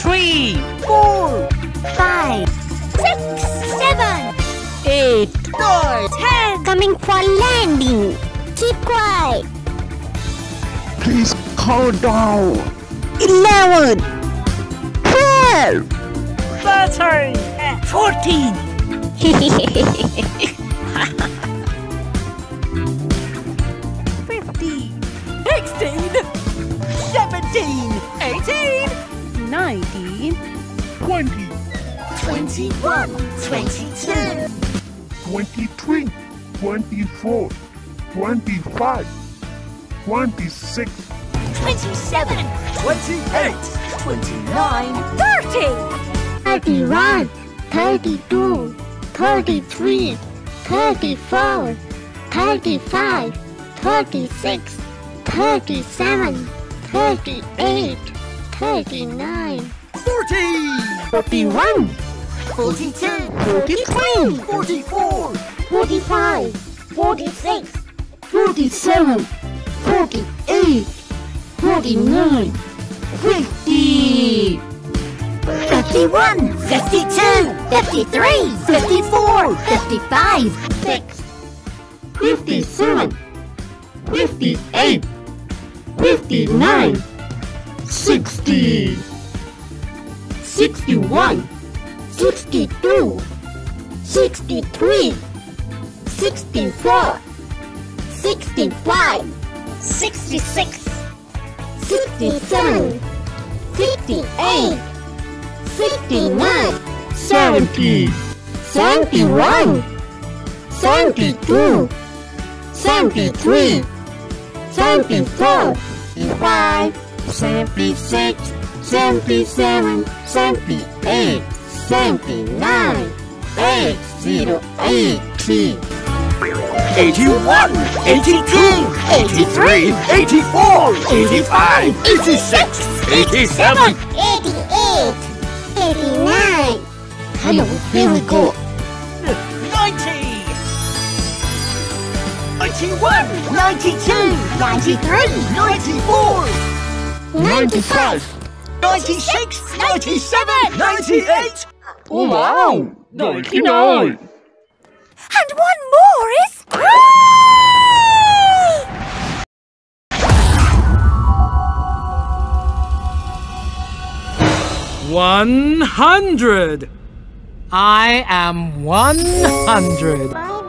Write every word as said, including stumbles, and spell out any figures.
three, four, five, six, seven, eight, nine, ten. Coming for landing. Keep quiet. Please calm down. Eleven, twelve, thirteen, fourteen. fifteen, sixteen, seventeen, eighteen, nineteen, Twenty, twenty-one, twenty-two, twenty-three, twenty-four, twenty-five, twenty-six, twenty-seven, twenty-eight, twenty-nine, thirty, thirty-one, thirty-two, thirty-three, thirty-four, thirty-five, thirty-six, thirty-seven, thirty-eight, thirty-nine, forty, forty-one, forty-two, forty-three, forty-four, forty-five, forty-six, forty-seven, forty-eight, forty-nine, fifty, fifty-one, fifty-two, fifty-three, fifty-four, fifty-five, six, fifty-seven, fifty-eight, fifty-nine, sixty, sixty-one, sixty-two, sixty-three, sixty-four, sixty-five, sixty-six, sixty-seven, sixty-eight, sixty-nine, seventy, seventy-one, seventy-two, seventy-three, seventy-four, seventy-five, seventy-six, seventy-seven, seventy-eight, seventy-nine, eighty, eighty, eighty-one, eighty-two, eighty-three, eighty-four, eighty-five, eighty-six, eighty-seven, eighty-eight, eighty-nine. Hello, here we go. ninety, ninety-one, ninety-two, ninety-three, ninety-four, ninety-five, ninety-six, ninety-seven, ninety-eight. Oh wow! ninety-nine! and one more is... One hundred. I am one hundred.